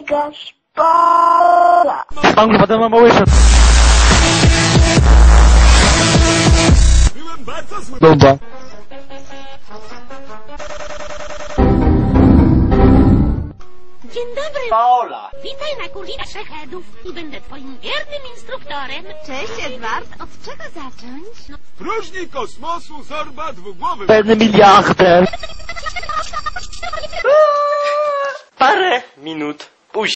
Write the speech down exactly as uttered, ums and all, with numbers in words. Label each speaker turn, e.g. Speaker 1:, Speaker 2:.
Speaker 1: jakaś para.
Speaker 2: Pan chyba ten ma małysze.
Speaker 3: Byłem bardzo zły.
Speaker 2: Dobra.
Speaker 4: Dzień dobry.
Speaker 2: Paola.
Speaker 4: Witaj na kursie Szechedów i będę twoim wiernym instruktorem.
Speaker 1: Cześć, Edward. Od czego zacząć?
Speaker 3: W próżni kosmosu zorba dwugłowy.
Speaker 2: Pewny miliarder. Parę minut